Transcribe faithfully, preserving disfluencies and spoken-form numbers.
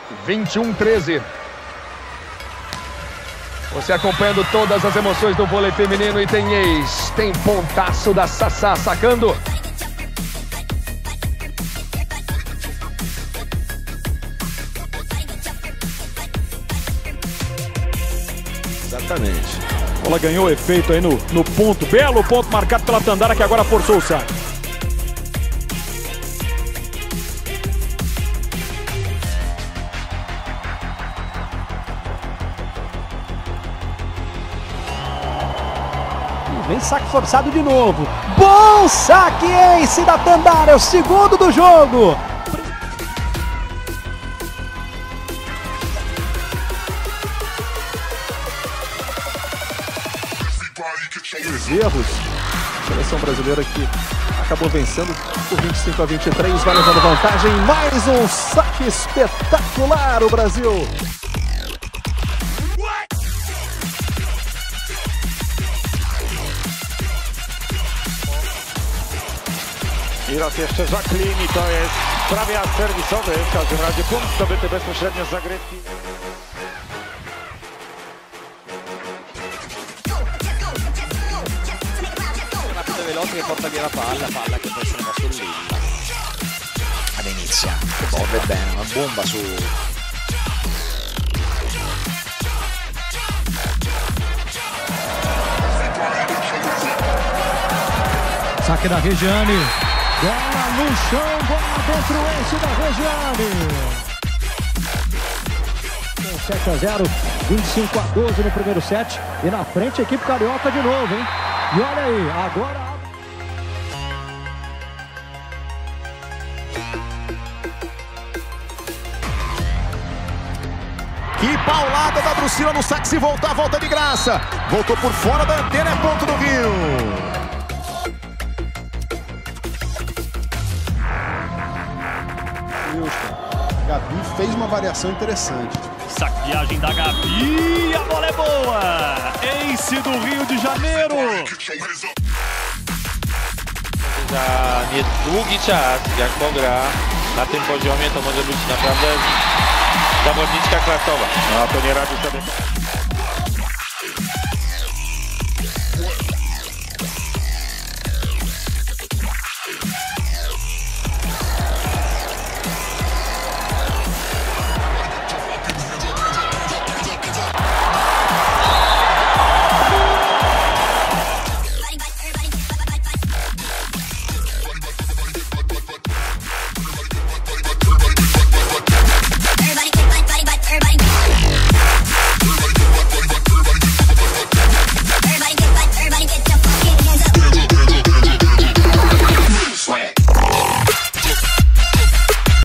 vinte e um a treze. Você acompanhando todas as emoções do vôlei feminino e tem ex, tem pontaço da Sassá sacando. Exatamente. A bola ganhou efeito aí no, no ponto. Belo ponto marcado pela Tandara, que agora forçou o saque. Vem saque forçado de novo. Bom saque, ace da Tandara. É o segundo do jogo. Os erros. A seleção brasileira que acabou vencendo por vinte e cinco a vinte e três, vai levando vantagem. Mais um saque espetacular, o Brasil. I raz jeszcze Jacqueline i to jest prawie as serwisowy, w każdym razie punkt zdobyty bezpośrednio z zagrywki. Rapido veloce che porta via la palla, palla che può essere mossa lì. A Venezia, che borda bene, una bomba su... Saque da Regiane. Bola no chão, bola dentro o eixo da Regiane. sete a zero, vinte e cinco a doze no primeiro set. E na frente a equipe carioca de novo, hein? E olha aí, agora... Que paulada da Drusila no saque, se voltar, volta de graça. Voltou por fora da antena, é ponto do Rio. Gabi fez uma variação interessante. Saqueagem da Gabi, a bola é boa! Ace do Rio de Janeiro! Za niedługi czas, jak pogra na tym poziomie, to może być naprawdę zawodniczka klasowa. No to nie radzi sobie.